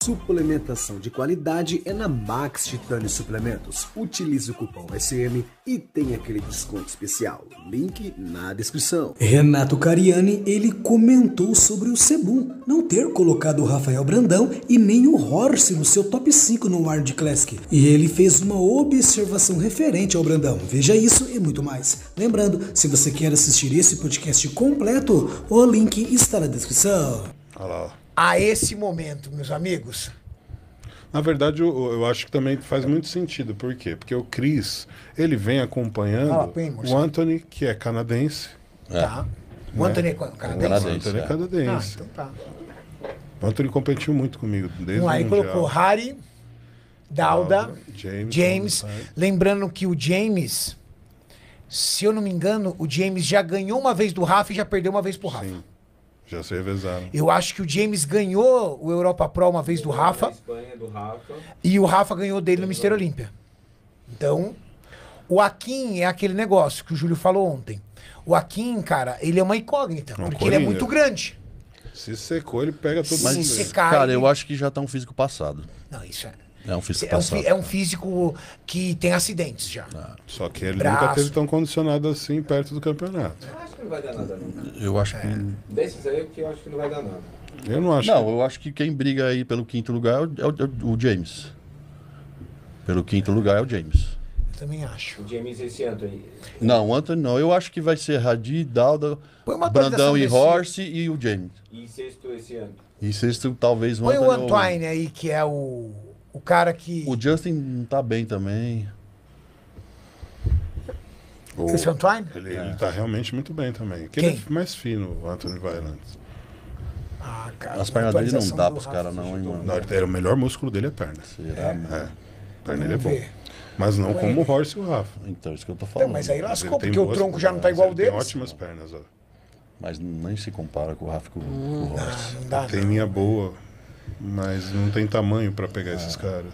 Suplementação de qualidade é na Max Titânio Suplementos. Utilize o cupom SM e tem aquele desconto especial. Link na descrição. Renato Cariani, ele comentou sobre o Sebum não ter colocado o Rafael Brandão e nem o Horse no seu top 5 no World Classic. E ele fez uma observação referente ao Brandão. Veja isso e muito mais. Lembrando, se você quer assistir esse podcast completo, o link está na descrição. Olha lá. A esse momento, meus amigos. Na verdade, eu acho que também faz muito sentido. Por quê? Porque o Chris, ele vem acompanhando o Anthony, que é canadense. Tá. O Anthony é canadense? O Anthony é canadense. Então tá. O Anthony competiu muito comigo desde o Aí Mundial. colocou Harry, Dauda, James. Lembrando que o James, se eu não me engano, o James já ganhou uma vez do Rafa e já perdeu uma vez pro Rafa. Sim. Já se revezaram. Eu acho que o James ganhou o Europa Pro uma vez do Rafa. Espanha, do Rafa. E o Rafa ganhou dele no Mister Olímpia. Então, o Akin é aquele negócio que o Júlio falou ontem. O Akin, cara, ele é uma incógnita. Porque ele é muito grande. Se secou, ele pega todo Mas mundo. se secar, cara, eu acho que já tá um físico passado. Não, isso é... É um físico passado. É um físico que tem acidentes já. Só que ele nunca teve tão condicionado assim perto do campeonato. Eu acho que não vai dar nada, não. Eu acho que... Desses aí que eu acho que não vai dar nada. Eu não acho. Não, eu acho que quem briga aí pelo quinto lugar é o James. Pelo quinto lugar é o James. Eu também acho. O James esse Anthony. Não, o Anthony não. Eu acho que vai ser Hadi, Dauda, Brandão e Horse e o James. E sexto esse ano. E sexto, talvez o Põe Anthony. o Antoine aí, que é o cara que... O Justin não tá bem também. Esse é o Antoine? Ele tá realmente muito bem também. Porque Quem? ele é mais fino, o Anthony Violent. Ah, cara. As pernas dele não dá pros caras não, hein, mano. O melhor músculo dele é perna. Será, mano? É. Perna ele é bom. ver. Mas não como o Horse e o Rafa. Então, isso que eu tô Então, falando. mas aí Mas lascou, ele tem porque o boas tronco já não tá pernas, igual o ele deles. tem ótimas pernas, ó. Mas nem se compara com o Rafa e com o Horse. Não dá, Tem não. linha boa, mas não tem tamanho pra pegar esses caras.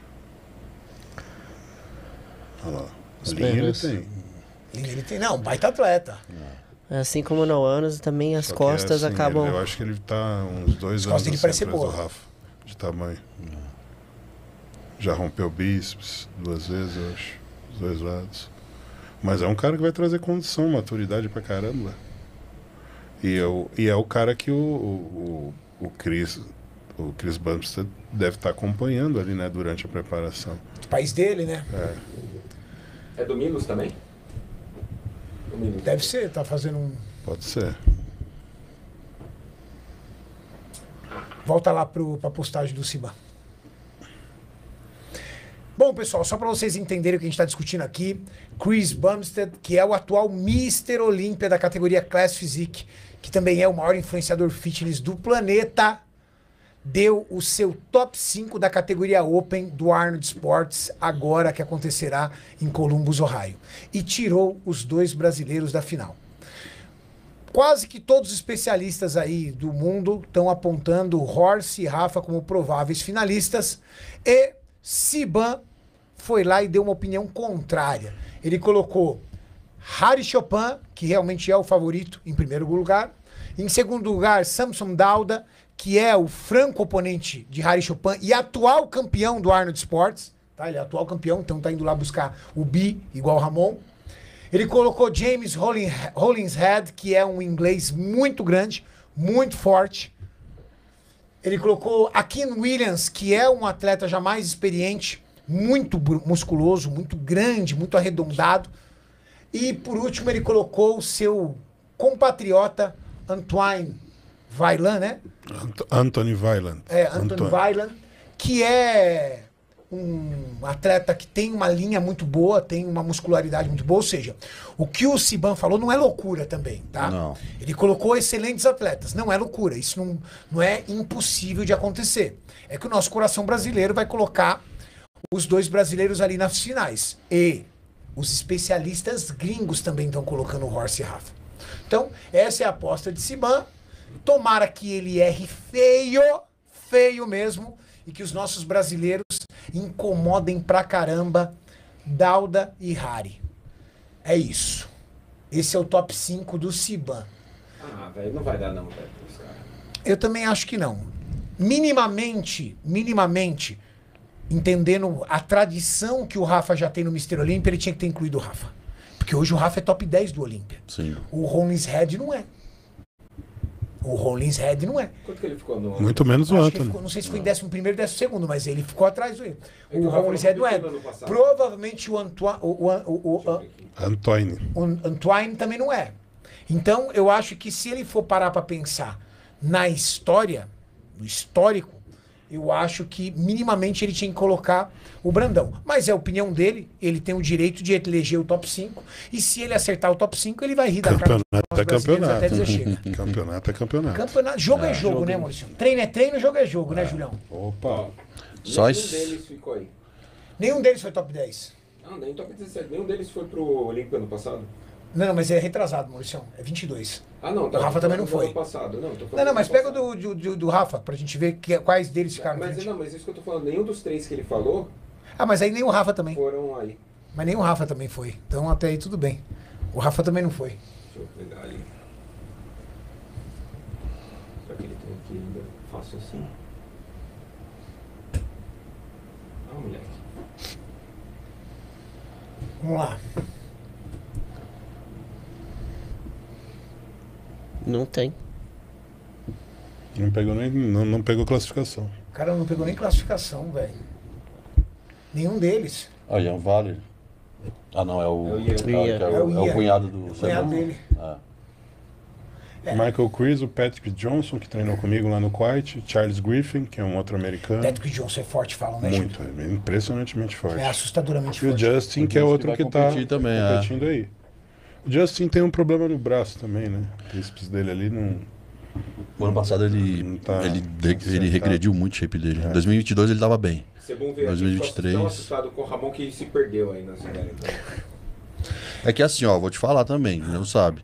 Olha lá. A linha ele tem. Ele tem, não, baita atleta. Assim como no anos, também as Só que costas assim, acabam... eu acho que ele tá uns 2 costas anos dele assim, parecem atrás do boa. Rafa, de tamanho. Já rompeu bíceps 2 vezes, eu acho. Os 2 lados. Mas é um cara que vai trazer condição, maturidade pra caramba. E é o cara que o Chris Bumstead deve estar acompanhando ali, né, durante a preparação. O país dele, né? É do Milos também? Do Milos. Deve ser, tá fazendo um... Pode ser. Volta lá pra postagem do Siba. Bom, pessoal, só para vocês entenderem o que a gente está discutindo aqui, Chris Bumstead, que é o atual Mister Olímpia da categoria Class Physique, que também é o maior influenciador fitness do planeta, deu o seu top 5 da categoria Open do Arnold Sports, agora que acontecerá em Columbus, Ohio. E tirou os 2 brasileiros da final. Quase que todos os especialistas aí do mundo estão apontando Horse e Rafa como prováveis finalistas. E Siban foi lá e deu uma opinião contrária. Ele colocou Harry Chopin, que realmente é o favorito, em primeiro lugar. Em segundo lugar, Samson Dauda, que é o franco oponente de Harry Chopin e atual campeão do Arnold Sports. Tá? Ele é atual campeão, então tá indo lá buscar o bi, igual o Ramon. Ele colocou James Hollingshead, que é um inglês muito grande, muito forte. Ele colocou Akin Williams, que é um atleta já mais experiente, muito musculoso, muito grande, muito arredondado. E por último ele colocou o seu compatriota Antoine Vaillant, né? Anthony Violent. Anthony Vaillant, que é um atleta que tem uma linha muito boa, tem uma muscularidade muito boa. Ou seja, o que o Siban falou não é loucura também, tá? Não. Ele colocou excelentes atletas. Não é loucura. Isso não é impossível de acontecer. É que o nosso coração brasileiro vai colocar os 2 brasileiros ali nas finais. E os especialistas gringos também estão colocando o Horse e Rafa. Então, essa é a aposta de Siban. Tomara que ele erre feio, feio mesmo, e que os nossos brasileiros incomodem pra caramba Dauda e Harry. É isso. Esse é o top 5 do Siban. Ah, velho, não vai dar não, velho. Eu também acho que não. minimamente, entendendo a tradição que o Rafa já tem no Mr. Olímpia, ele tinha que ter incluído o Rafa. Porque hoje o Rafa é top 10 do Olímpia. Sim. O Rollins Head não é. O Rollins Head não é. Quanto que ele ficou no... Muito menos o Acho que ele Anthony. ficou, não sei se foi em 11º ou 12º, mas ele ficou atrás do... que O o Rafa Rollins não Head não é. competiu no ano passado. Provavelmente o Antoine. Antoine também não é. Então, eu acho que se ele for parar para pensar na história, no histórico, eu acho que minimamente ele tinha que colocar o Brandão. Mas é a opinião dele, ele tem o direito de eleger o top 5. E se ele acertar o top 5, ele vai rir da cara Campeonato dos é brasileiros campeonato. até dizer chega. Campeonato é campeonato. Campeonato, jogo é jogo, né, Maurício? Treino é treino, jogo é jogo, né, Julião? Opa. Só Nenhum isso. deles ficou aí. Nenhum deles foi top 10. Ah, nem top 17. Nenhum deles foi pro Olímpia ano passado. Não, mas é retrasado, Maurício. É 22. Ah, não. O Rafa também não tô falando foi. do ano passado. Não, tô falando Não, não, do mas ano pega passado. do Rafa, pra gente ver quais deles ficaram. Mas, frente. não, mas isso que eu tô falando, nenhum dos 3 que ele falou Ah, mas aí nem o Rafa também. foram aí. Mas nem o Rafa também foi. Então até aí tudo bem. O Rafa também não foi. Deixa eu pegar ali. Será que ele tem aqui ainda? Fácil assim. Ah, moleque. Vamos lá. Não tem. Não pegou classificação. O cara não pegou nem classificação, velho. Nenhum deles. Ah, Ian Vale. Ah, não, é o. É o Ian. É o Ian. cunhado do. O cunhado dele. Ah. É. Michael Chris, o Patrick Johnson, que treinou comigo lá no Kuwait. Charles Griffin, que é um outro americano. Patrick Johnson é forte, falam, né, Muito, Júlio? é impressionantemente forte. É assustadoramente E o forte. Justin, que é Justin outro vai que tá competir também, é. competindo aí. O Justin tem um problema no braço também, né? O bíceps dele ali não... O ano passado ele, Não tá ele acertado. regrediu muito o shape dele. Em 2022 ele tava bem. Sebum veio aqui 2023. tão assustado com o Ramon que se perdeu aí na cidade. Então. É que assim, ó, vou te falar também, não sabe.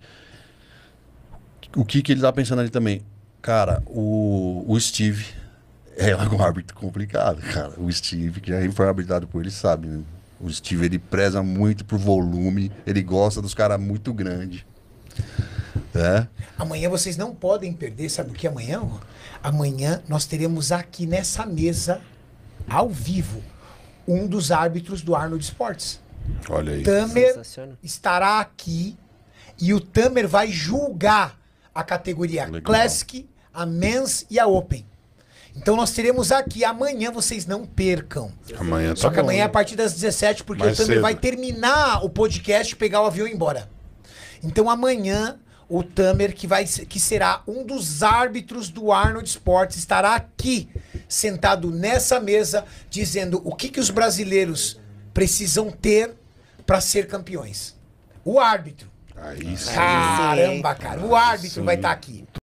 O que ele tá pensando ali também? Cara, o Steve é um árbitro complicado, cara. O Steve, que já foi arbitrado por ele, sabe, né? O Steve, ele preza muito pro volume, ele gosta dos caras muito grandes. É? Amanhã vocês não podem perder, sabe o que é amanhã? Amanhã nós teremos aqui nessa mesa, ao vivo, um dos árbitros do Arnold Sports. Olha aí. Tamer Sensacional. estará aqui e o Tamer vai julgar a categoria Legal. Classic, a Men's e a Open. Então nós teremos aqui, amanhã vocês não percam. Amanhã Só tá que bom, amanhã é a né? partir das 17, porque Mais o Tamer cedo. vai terminar o podcast, pegar o avião e ir embora. Então amanhã o Tamer, que será um dos árbitros do Arnold Sports, estará aqui, sentado nessa mesa, dizendo o que os brasileiros precisam ter para ser campeões. O árbitro. Aí sim. Caramba, cara. O árbitro vai estar aqui.